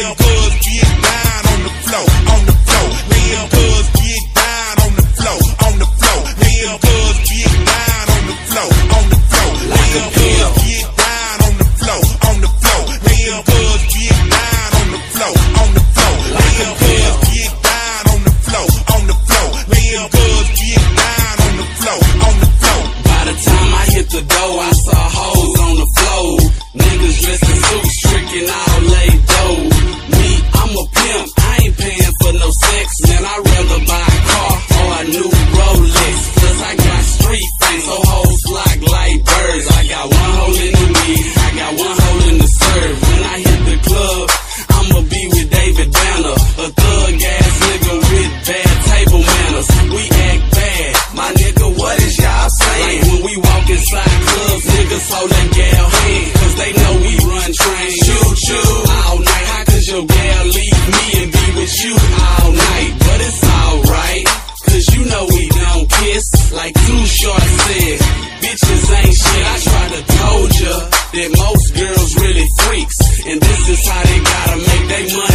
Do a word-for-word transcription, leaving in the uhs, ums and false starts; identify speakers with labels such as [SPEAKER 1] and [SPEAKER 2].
[SPEAKER 1] Little girls get down on the floor, on the floor. Little girls get down on the floor, on the floor. Little girls get down on the floor, on the floor. Little girls get down on the floor, on the floor. Little girls get down on the floor, on the floor. Little girls get down on the floor, on the floor. Little girls get down on the floor, on the floor.
[SPEAKER 2] By the time I hit the door, I saw hoes on the floor. Niggas dressed in suits, tricking all laid dough. Me, I'm a pimp, I ain't paying for no sex. Man, I'd rather buy a car or a new Rolex. Cause I got street face, so hoes flock like birds. I got one hole in the weed, I got one hole in the serve. When I hit the club, I'ma be with David Banner, a thug ass nigga with bad table manners. We act bad, my nigga, what is y'all saying? Like when we walk inside clubs, niggas hold that gal hand, cause they know we run trains. Choo choo all night, how could your gal leave me and be with you all night? But it's alright, cause you know we don't kiss. Like Too Short said, bitches ain't shit. I tried to told ya that most girls really freaks, and this is how they gotta make their money.